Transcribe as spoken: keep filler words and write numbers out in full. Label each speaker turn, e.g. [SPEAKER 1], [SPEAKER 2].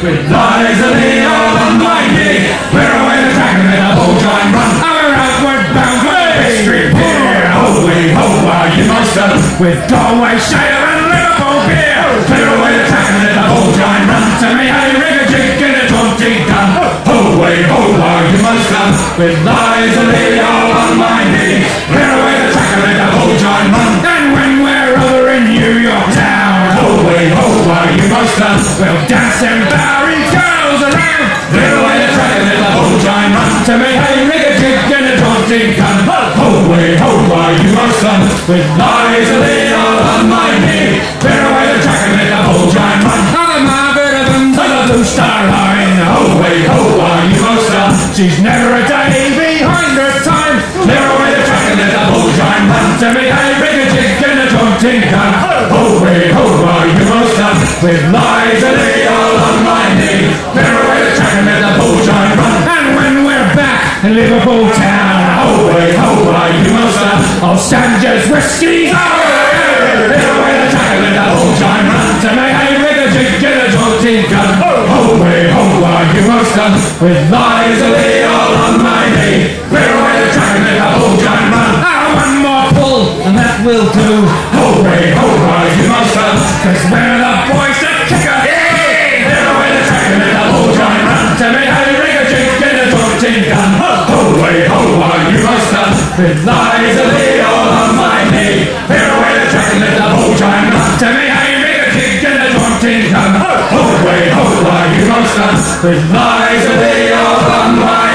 [SPEAKER 1] with lies of the all on my knee. Clear away the track and let the whole join run. Our outward bound for history here. Ho, way, ho, while you must have with Galway, Shire and Liverpool beer. Clear away the track and let the whole join run. To me, I rig a jig in a twenty gun. Ho, way, ho, while you must have with lies of the all on my knee. Clear away the track and let the whole join run. And when we're over in New York town, ho, way, ho, while you must have we'll dance and Barry girls around. Clear away the track and let the whole join run. To me, hey, rig a jig in a twenty gun. Ho, way, ho, while you must have with lies of the all on my knee. Clear away the track and let the whole join run. Another Margaret of them to the Blue Star Line. Ho, way, ho, while you must have she's never a day behind her time. Clear away the track and let the whole join run. To me, hey, rig a jig in a twenty gun. Ho, way, ho, while you must have with lies of the all on my knee. Clear away the track and let the whole join run. And when we're back in Liverpool town, ho, way, ho, while you must have I'll stand just whiskey. Clear away the track and let the whole join run. To me, hey, rig a jig in a twenty gun. Ho, way, ho, while you must have with lies of the all on my knee. Clear away the track and let the whole join run. Ah, one more pull and that will do. Ho, way, ho, while you must have cause we're the boys that kick a hey. Clear away the track and let the whole join run. To me, hey, rig a jig in a twenty gun. Ho, way, ho, while you must have with lies of the all on my knee. Clear away the track and let the whole join run. To me, hey, rig a jig in a twenty gun. Ho, way, ho, while you must have with lies of the all on my